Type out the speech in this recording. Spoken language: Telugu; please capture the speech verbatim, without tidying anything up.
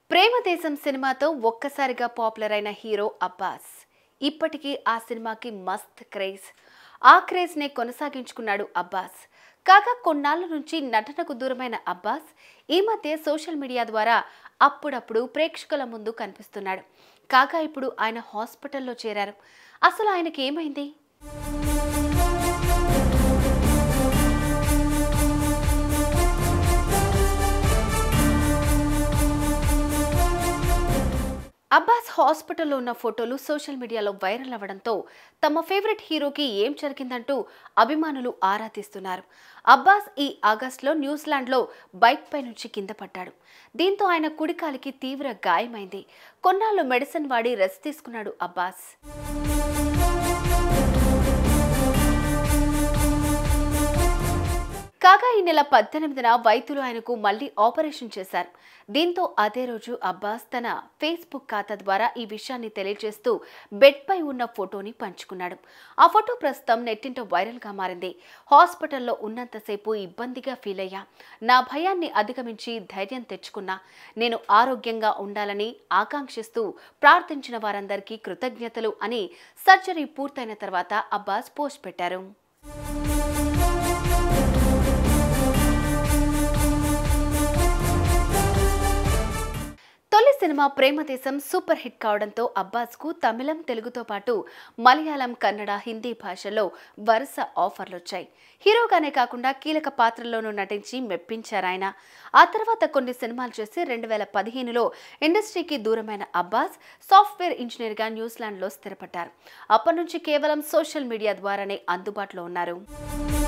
ప్రేమదేశం సినిమాతో ఒక్కసారిగా పాపులర్ అయిన హీరో అబ్బాస్. ఇప్పటికీ ఆ సినిమాకి మస్త్ క్రేజ్. ఆ క్రేజ్ నే కొనసాగించుకున్నాడు అబ్బాస్. కాగా కొన్నాళ్ళ నుంచి నటనకు దూరమైన అబ్బాస్ ఈ మధ్య సోషల్ మీడియా ద్వారా అప్పుడప్పుడు ప్రేక్షకుల ముందు కనిపిస్తున్నాడు. కాగా ఇప్పుడు ఆయన హాస్పిటల్లో చేరారు. అసలు ఆయనకి ఏమైంది? అబ్బాస్ హాస్పిటల్లో ఉన్న ఫోటోలు సోషల్ మీడియాలో వైరల్ అవ్వడంతో తమ ఫేవరెట్ హీరోకి ఏం జరిగిందంటూ అభిమానులు ఆరా తీస్తున్నారు. అబ్బాస్ ఈ ఆగస్టులో న్యూజిలాండ్లో బైక్ పై నుంచి కింద పడ్డాడు. దీంతో ఆయన కుడికాలికి తీవ్ర గాయమైంది. కొన్నాళ్ళు మెడిసిన్ వాడి రెస్ట్ తీసుకున్నాడు అబ్బాస్. కాగా ఈ నెల పద్దెనిమిదిన వైద్యులు ఆయనకు మళ్లీ ఆపరేషన్ చేశారు. దీంతో అదే రోజు అబ్బాస్ తన ఫేస్బుక్ ఖాతా ద్వారా ఈ విషయాన్ని తెలియజేస్తూ బెడ్ పై ఉన్న ఫోటోని పంచుకున్నాడు. ఆ ఫోటో ప్రస్తుతం నెట్టింట వైరల్ గా మారింది. హాస్పిటల్లో ఉన్నంతసేపు ఇబ్బందిగా ఫీల్ అయ్యా. నా భయాన్ని అధిగమించి ధైర్యం తెచ్చుకున్నా. నేను ఆరోగ్యంగా ఉండాలని ఆకాంక్షిస్తూ ప్రార్థించిన వారందరికీ కృతజ్ఞతలు అని సర్జరీ పూర్తయిన తర్వాత అబ్బాస్ పోస్ట్ పెట్టారు. తొలి సినిమా ప్రేమదేశం సూపర్ హిట్ కావడంతో అబ్బాస్ కు తమిళం, తెలుగుతో పాటు మలయాళం, కన్నడ, హిందీ భాషల్లో వరుస ఆఫర్లు వచ్చాయి. హీరోగానే కాకుండా కీలక పాత్రల్లోనూ నటించి మెప్పించారాయన. ఆ తర్వాత కొన్ని సినిమాలు చేసి రెండు వేల పదిహేనులో ఇండస్ట్రీకి దూరమైన అబ్బాస్ సాఫ్ట్వేర్ ఇంజనీర్ గా న్యూజిలాండ్ లో స్థిరపడ్డారు. అప్పటి నుంచి కేవలం సోషల్ మీడియా ద్వారానే అందుబాటులో ఉన్నారు.